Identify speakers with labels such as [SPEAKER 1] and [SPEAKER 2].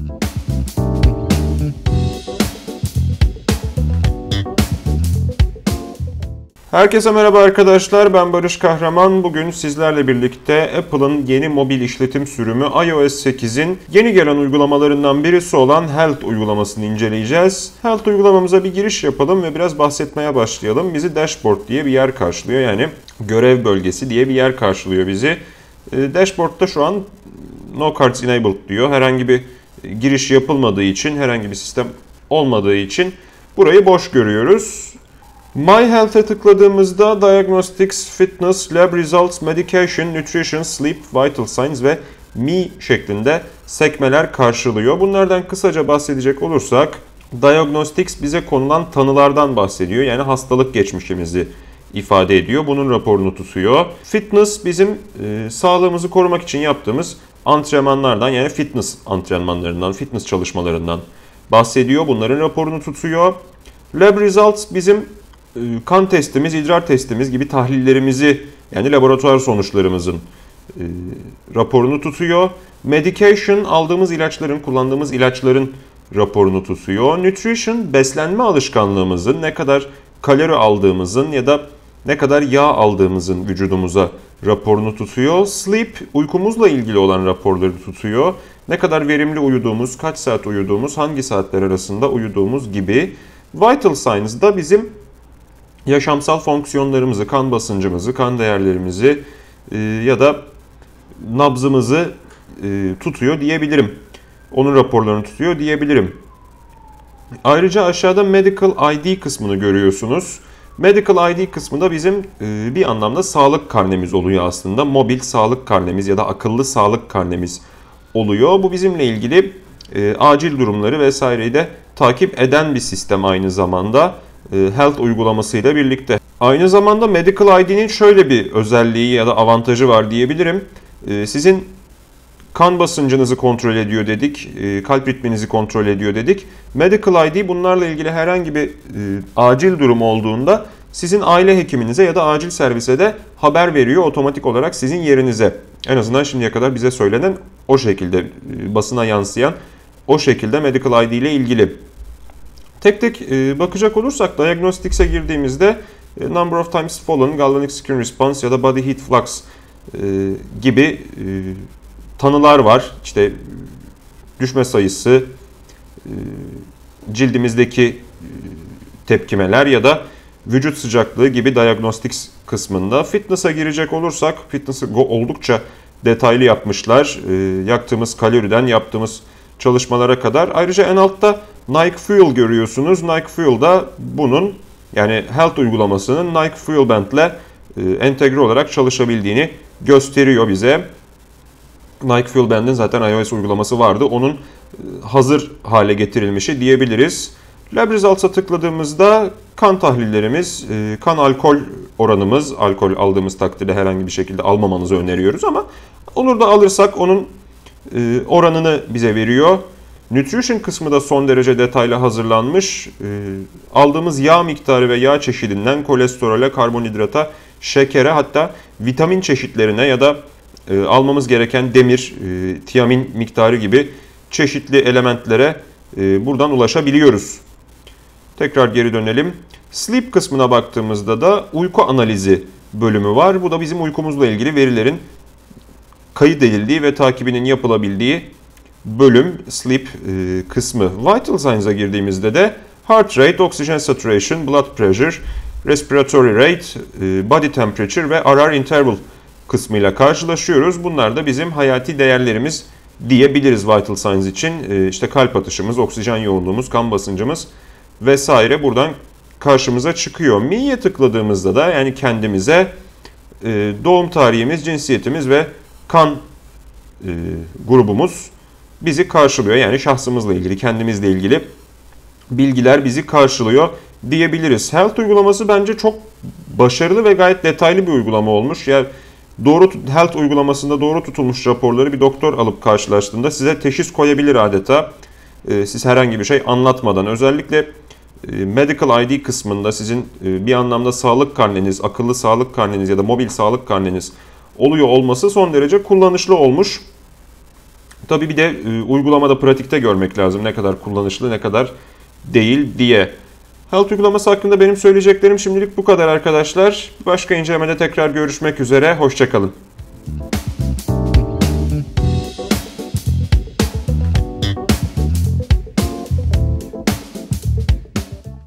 [SPEAKER 1] Herkese merhaba arkadaşlar, ben Barış Kahraman. Bugün sizlerle birlikte Apple'ın yeni mobil işletim sürümü iOS 8'in yeni gelen uygulamalarından birisi olan Health uygulamasını inceleyeceğiz. Health uygulamamıza bir giriş yapalım ve biraz bahsetmeye başlayalım. Bizi Dashboard diye bir yer karşılıyor, yani görev bölgesi diye bir yer karşılıyor bizi. Dashboard'da şu an No Cards Enabled diyor. Herhangi bir giriş yapılmadığı için, herhangi bir sistem olmadığı için burayı boş görüyoruz. My Health'e tıkladığımızda Diagnostics, Fitness, Lab Results, Medication, Nutrition, Sleep, Vital Signs ve Me şeklinde sekmeler karşılıyor. Bunlardan kısaca bahsedecek olursak, Diagnostics bize konulan tanılardan bahsediyor. Yani hastalık geçmişimizi ifade ediyor. Bunun raporunu tutuyor. Fitness bizim sağlığımızı korumak için yaptığımız antrenmanlardan, yani fitness antrenmanlarından, fitness çalışmalarından bahsediyor. Bunların raporunu tutuyor. Lab Results bizim kan testimiz, idrar testimiz gibi tahlillerimizi, yani laboratuvar sonuçlarımızın raporunu tutuyor. Medication, aldığımız ilaçların, kullandığımız ilaçların raporunu tutuyor. Nutrition, beslenme alışkanlığımızın, ne kadar kalori aldığımızın ya da ne kadar yağ aldığımızın vücudumuza raporunu tutuyor. Sleep, uykumuzla ilgili olan raporları tutuyor. Ne kadar verimli uyuduğumuz, kaç saat uyuduğumuz, hangi saatler arasında uyuduğumuz gibi. Vital Signs da bizim yaşamsal fonksiyonlarımızı, kan basıncımızı, kan değerlerimizi ya da nabzımızı tutuyor diyebilirim. Onun raporlarını tutuyor diyebilirim. Ayrıca aşağıda Medical ID kısmını görüyorsunuz. Medical ID kısmı da bizim bir anlamda sağlık karnemiz oluyor aslında. Mobil sağlık karnemiz ya da akıllı sağlık karnemiz oluyor. Bu bizimle ilgili acil durumları vesaireyi de takip eden bir sistem aynı zamanda. Health uygulamasıyla birlikte. Aynı zamanda Medical ID'nin şöyle bir özelliği ya da avantajı var diyebilirim. Sizin kan basıncınızı kontrol ediyor dedik, kalp ritminizi kontrol ediyor dedik. Medical ID bunlarla ilgili herhangi bir acil durum olduğunda sizin aile hekiminize ya da acil servise de haber veriyor otomatik olarak sizin yerinize. En azından şimdiye kadar bize söylenen o şekilde, basına yansıyan o şekilde Medical ID ile ilgili. Tek tek bakacak olursak Diagnostics'e girdiğimizde Number of Times Fallen, Galvanic Skin Response ya da Body Heat Flux gibi tanılar var. İşte düşme sayısı, cildimizdeki tepkimeler ya da vücut sıcaklığı gibi Diagnostics kısmında. Fitness'a girecek olursak, Fitness'ı oldukça detaylı yapmışlar. Yaktığımız kaloriden yaptığımız çalışmalara kadar. Ayrıca en altta Nike Fuel görüyorsunuz. Nike Fuel da bunun, yani Health uygulamasının Nike Fuel Band ile entegre olarak çalışabildiğini gösteriyor bize. Nike Fuel Band'in zaten iOS uygulaması vardı. Onun hazır hale getirilmişi diyebiliriz. Lab Results'a tıkladığımızda kan tahlillerimiz, kan alkol oranımız, alkol aldığımız takdirde herhangi bir şekilde almamanızı öneriyoruz ama olur da alırsak onun oranını bize veriyor. Nutrition kısmı da son derece detaylı hazırlanmış. Aldığımız yağ miktarı ve yağ çeşidinden kolesterole, karbonhidrata, şekere, hatta vitamin çeşitlerine ya da almamız gereken demir, tiamin miktarı gibi çeşitli elementlere buradan ulaşabiliyoruz. Tekrar geri dönelim. Sleep kısmına baktığımızda da uyku analizi bölümü var. Bu da bizim uykumuzla ilgili verilerin kaydedildiği ve takibinin yapılabildiği bölüm, sleep kısmı. Vital Signs'a girdiğimizde de heart rate, oxygen saturation, blood pressure, respiratory rate, body temperature ve RR interval kısmıyla karşılaşıyoruz. Bunlar da bizim hayati değerlerimiz diyebiliriz Vital Signs için. İşte kalp atışımız, oksijen yoğunluğumuz, kan basıncımız vesaire buradan karşımıza çıkıyor. Me'ye tıkladığımızda da, yani kendimize, doğum tarihimiz, cinsiyetimiz ve kan grubumuz bizi karşılıyor. Yani şahsımızla ilgili, kendimizle ilgili bilgiler bizi karşılıyor diyebiliriz. Health uygulaması bence çok başarılı ve gayet detaylı bir uygulama olmuş. Yani Health uygulamasında doğru tutulmuş raporları bir doktor alıp karşılaştığında size teşhis koyabilir adeta. Siz herhangi bir şey anlatmadan. Özellikle Medical ID kısmında sizin bir anlamda sağlık karneniz, akıllı sağlık karneniz ya da mobil sağlık karneniz oluyor olması son derece kullanışlı olmuş. Tabii bir de uygulamada, pratikte görmek lazım ne kadar kullanışlı, ne kadar değil diye. Health uygulaması hakkında benim söyleyeceklerim şimdilik bu kadar arkadaşlar. Başka incelemede tekrar görüşmek üzere. Hoşça kalın.